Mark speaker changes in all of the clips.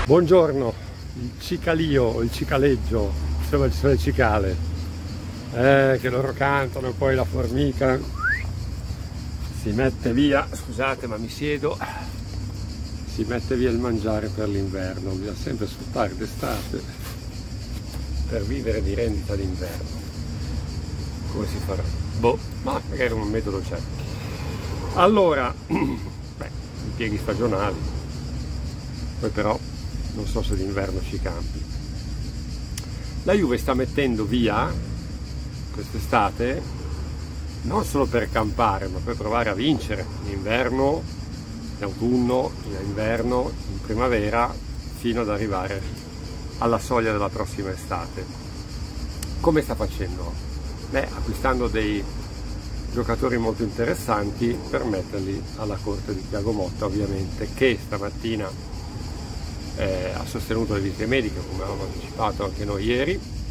Speaker 1: Buongiorno, il cicalio, il cicaleggio, dove ci sono le cicale, che loro cantano, poi la formica si mette via, scusate ma mi siedo, si mette via il mangiare per l'inverno, bisogna sempre sfruttare d'estate per vivere di rendita d'inverno. Come si farà? Boh, ma magari un metodo c'è. Allora, impieghi stagionali, poi però non so se d'inverno ci campi. La Juve sta mettendo via quest'estate non solo per campare, ma per provare a vincere in inverno, in autunno, in inverno, in primavera, fino ad arrivare alla soglia della prossima estate. Come sta facendo? Acquistando dei giocatori molto interessanti per metterli alla corte di Thiago Motta, ovviamente, che stamattina ha sostenuto le visite mediche, come avevamo anticipato anche noi ieri.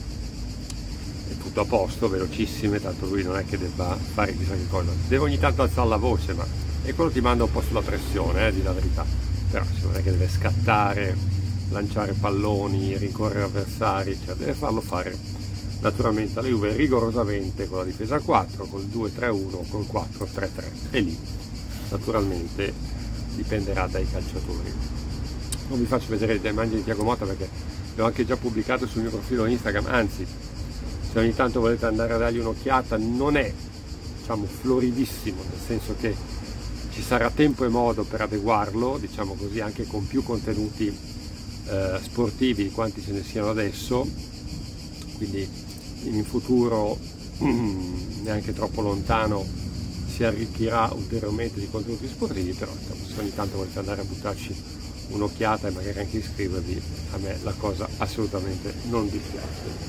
Speaker 1: È tutto a posto, velocissime, tanto lui non è che debba fare chissà che cosa. Deve ogni tanto alzare la voce, ma e quello ti manda un po' sulla pressione, di la verità. Però non è che deve scattare, lanciare palloni, rincorrere avversari, cioè deve farlo fare naturalmente alla Juve rigorosamente con la difesa 4, col 2-3-1, col 4-3-3, e lì naturalmente dipenderà dai calciatori. Non vi faccio vedere le immagini di Thiago Motta perché le ho anche già pubblicate sul mio profilo Instagram, anzi se ogni tanto volete andare a dargli un'occhiata, non è, diciamo, floridissimo, nel senso che ci sarà tempo e modo per adeguarlo, diciamo così, anche con più contenuti sportivi di quanti ce ne siano adesso, quindi in futuro neanche troppo lontano si arricchirà ulteriormente di contenuti sportivi, però se ogni tanto volete andare a buttarci un'occhiata e magari anche iscrivervi, a me la cosa assolutamente non dispiace.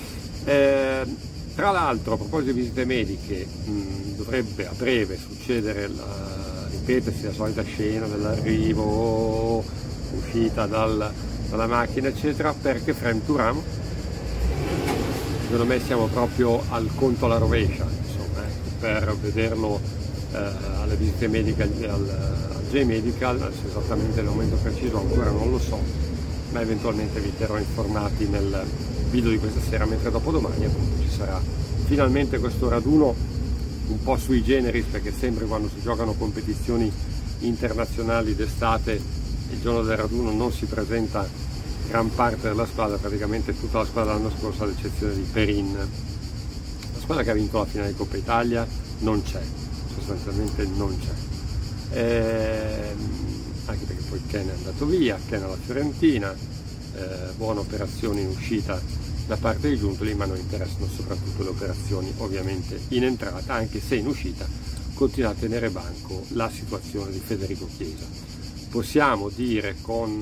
Speaker 1: Tra l'altro, a proposito di visite mediche, dovrebbe a breve succedere ripetersi la solita scena dell'arrivo, uscita dalla macchina eccetera, perché Franck Thuram, secondo me siamo proprio al conto alla rovescia, insomma, per vederlo alle visite mediche al J-Medical. Adesso esattamente il momento preciso ancora non lo so, ma eventualmente vi terrò informati nel video di questa sera, mentre dopodomani appunto ci sarà finalmente questo raduno un po' sui generis, perché sempre quando si giocano competizioni internazionali d'estate il giorno del raduno non si presenta gran parte della squadra, praticamente tutta la squadra dell'anno scorso ad eccezione di Perin. La squadra che ha vinto la finale di Coppa Italia non c'è, sostanzialmente non c'è. Anche perché poi Ken è andato via, Ken alla Fiorentina, buone operazioni in uscita da parte di Giuntoli, ma noi interessano soprattutto le operazioni ovviamente in entrata, anche se in uscita continua a tenere banco la situazione di Federico Chiesa. Possiamo dire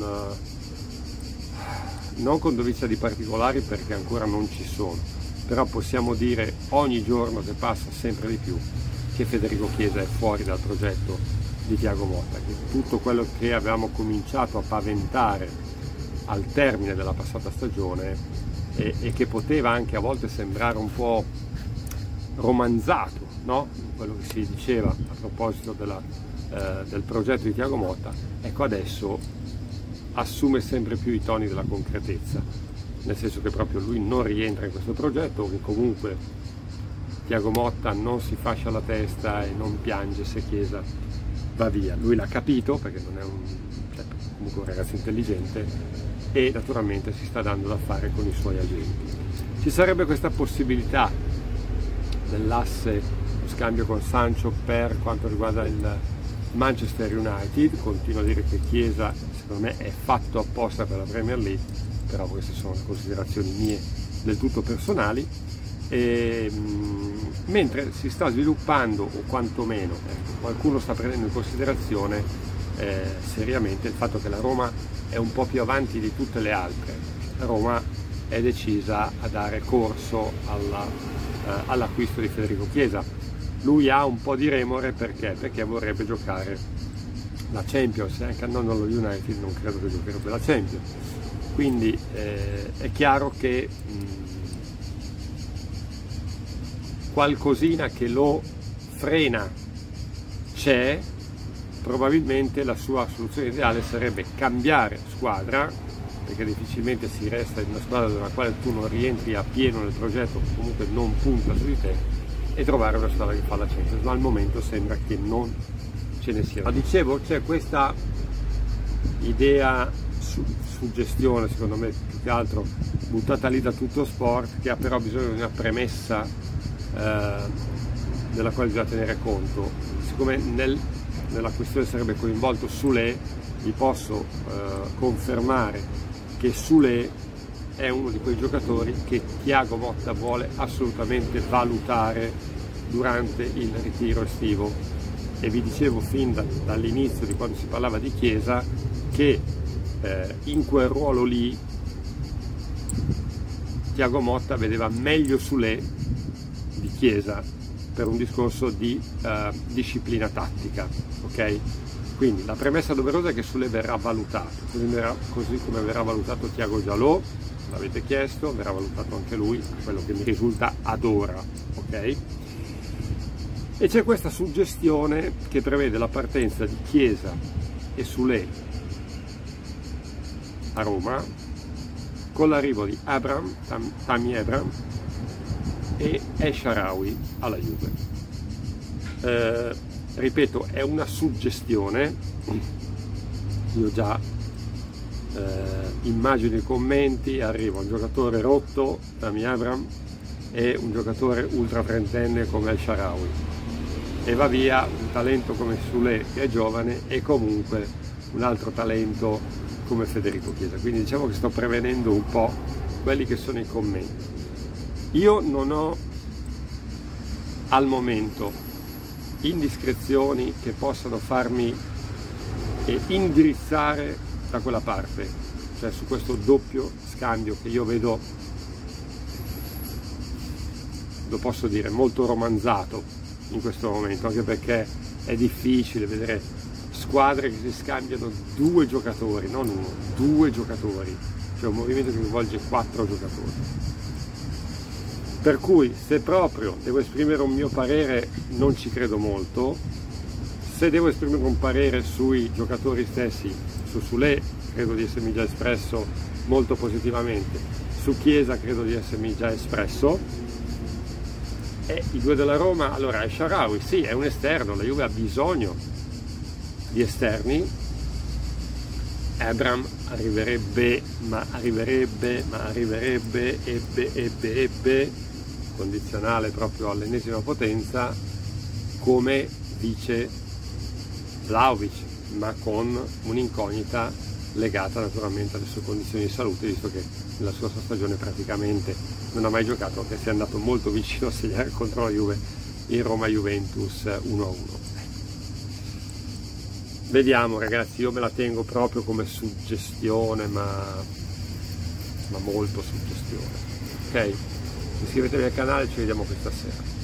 Speaker 1: non con dovizia di particolari perché ancora non ci sono, però possiamo dire ogni giorno che passa sempre di più che Federico Chiesa è fuori dal progetto di Thiago Motta, che tutto quello che avevamo cominciato a paventare al termine della passata stagione e che poteva anche a volte sembrare un po' romanzato, no? Quello che si diceva a proposito del progetto di Thiago Motta, ecco adesso assume sempre più i toni della concretezza, nel senso che proprio lui non rientra in questo progetto, che comunque Thiago Motta non si fascia la testa e non piange se Chiesa va via. Lui l'ha capito perché non è comunque un ragazzo intelligente e naturalmente si sta dando da fare con i suoi agenti. Ci sarebbe questa possibilità dell'asse, lo scambio con Sancho per quanto riguarda il Manchester United. Continuo a dire che Chiesa secondo me è fatto apposta per la Premier League, però queste sono considerazioni mie del tutto personali. Mentre si sta sviluppando, o quantomeno qualcuno sta prendendo in considerazione seriamente il fatto che la Roma è un po' più avanti di tutte le altre. La Roma è decisa a dare corso all'acquisto di Federico Chiesa. Lui ha un po' di remore perché vorrebbe giocare la Champions, anche andando allo United non credo che giocherebbe la Champions, quindi è chiaro che qualcosina che lo frena c'è. Probabilmente la sua soluzione ideale sarebbe cambiare squadra, perché difficilmente si resta in una squadra nella quale tu non rientri a pieno nel progetto, comunque non punta su di te, e trovare una squadra che fa la Champions, ma al momento sembra che non ce ne sia. Ma dicevo, c'è questa idea suggestione, secondo me più che altro buttata lì da tutto sport, che ha però bisogno di una premessa della quale bisogna tenere conto. Siccome nella questione sarebbe coinvolto Soulé, vi posso confermare che Soulé è uno di quei giocatori che Thiago Motta vuole assolutamente valutare durante il ritiro estivo, e vi dicevo fin dall'inizio, di quando si parlava di Chiesa, che in quel ruolo lì Thiago Motta vedeva meglio Soulé di Chiesa per un discorso di disciplina tattica, ok? Quindi la premessa doverosa è che Soulé verrà valutato, così come verrà valutato Thiago Giallo, l'avete chiesto, verrà valutato anche lui, quello che mi risulta ad ora, ok? E c'è questa suggestione che prevede la partenza di Chiesa e Soulé a Roma, con l'arrivo di Tammy Abraham e El Shaarawy alla Juve. Ripeto, è una suggestione, io già immagino i commenti, arriva un giocatore rotto, Tammy Abraham, e un giocatore ultra trentenne come El Shaarawy, e va via un talento come Soulé che è giovane e comunque un altro talento come Federico Chiesa. Quindi diciamo che sto prevenendo un po' quelli che sono i commenti. Io non ho al momento indiscrezioni che possano farmi indirizzare da quella parte, cioè su questo doppio scambio che io vedo, lo posso dire, molto romanzato in questo momento, anche perché è difficile vedere squadre che si scambiano due giocatori, non uno, due giocatori, cioè un movimento che coinvolge 4 giocatori. Per cui, se proprio devo esprimere un mio parere, non ci credo molto. Se devo esprimere un parere sui giocatori stessi, su Soulé credo di essermi già espresso molto positivamente, su Chiesa credo di essermi già espresso, e i due della Roma, allora El Shaarawy sì, è un esterno, la Juve ha bisogno di esterni. Abraham arriverebbe, condizionale proprio all'ennesima potenza, come vice Vlahovic, ma con un'incognita legata naturalmente alle sue condizioni di salute, visto che nella sua stagione praticamente non ha mai giocato, che si è andato molto vicino a segnare contro la Juve in Roma-Juventus 1-1. Vediamo ragazzi, io me la tengo proprio come suggestione, ma molto suggestione, ok? Iscrivetevi al canale, ci vediamo questa sera.